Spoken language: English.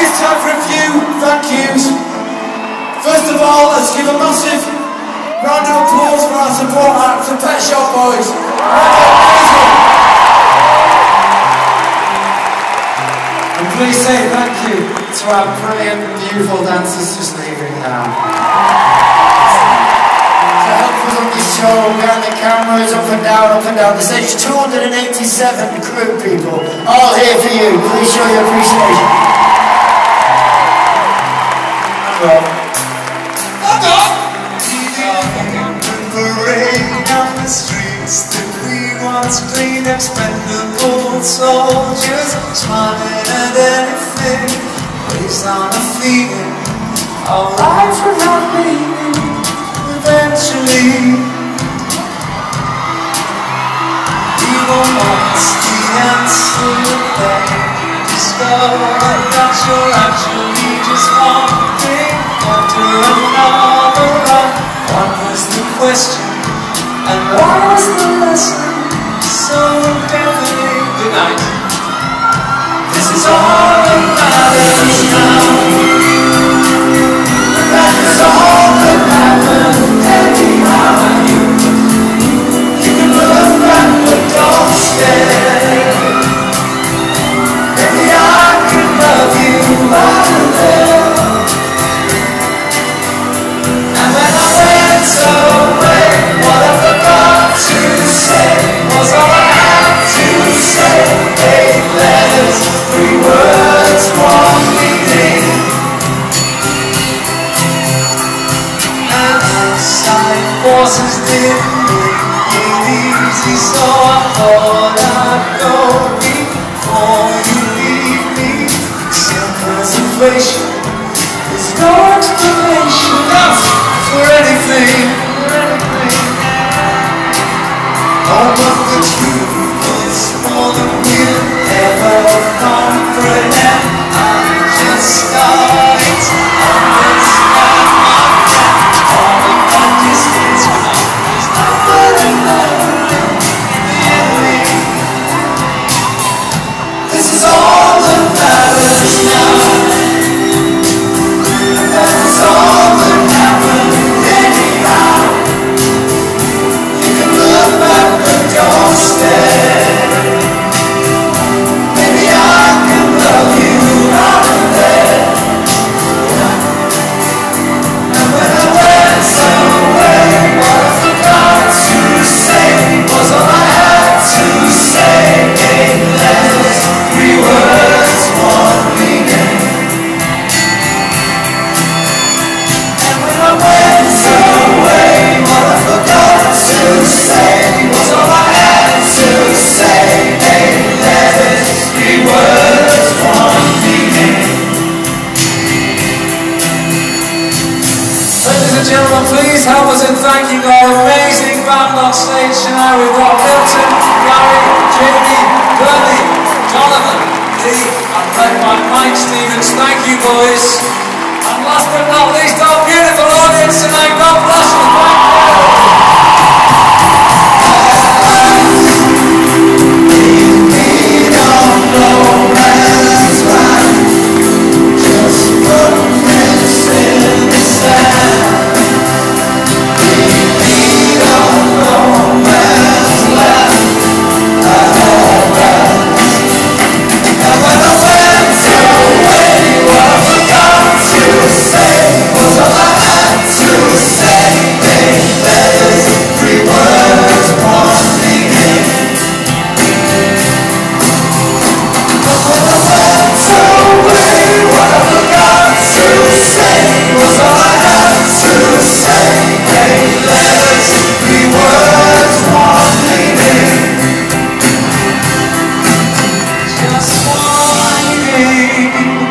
it's time for a few thank yous. First of all, let's give a massive round of applause for our support act, the Pet Shop Boys. And please say thank you to our brilliant, beautiful dancers just leaving now. To help us on this show, behind the cameras, up and down the stage, 287 crew people, all here for you. Please show your appreciation. Parade down the streets, the clean ones, clean, expendable soldiers, smiling at anything, based on a feeling. Our lives without meaning, eventually. Evil honesty and sympathy, discover that you're actually just one thing after another run. What was the question, and why was the lesson so deafening? Good night. This is all that matters now, and that is all that happened anyhow. You can look back but don't stare. Maybe I can love you out of there. Away, what I forgot to say was all I had to say. 8 letters, 3 words, 1 meaning. And outside forces didn't make it easy, so I thought I'd go before you leave me. Self-preservation is no explanation for anything. Oh, but the truth is more than we'll ever comprehend. I'm just starting to understand my friend. All of that distance is not good enough in the ending. This is all that matters now, and that is all that happened anyhow. You can look back but don't stare. Maybe I can love you out of there. And when I went away, what I forgot to say was all I had to say. 8 letters, 3 words, 1 meaning. And when I went away, what I forgot to say was all I had to say. 8 letters, 3 words, 1 meaning. Ladies and gentlemen, please help us in thanking our amazing band on stage tonight. We've got Milton, Gary, Jamie, Bernie, Jonathan, Lee, and led by Mike Stevens. Thank you, boys. And last but not least, our beautiful audience tonight. God bless you. Just one meaning.